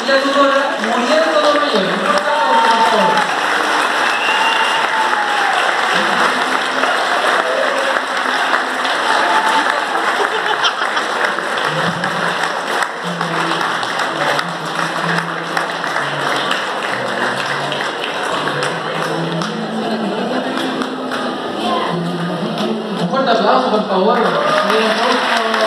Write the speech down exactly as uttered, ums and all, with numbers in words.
tutora muriendo de mayor. Un fuerte aplauso, por favor. Un fuerte aplauso, por favor. Un aplauso.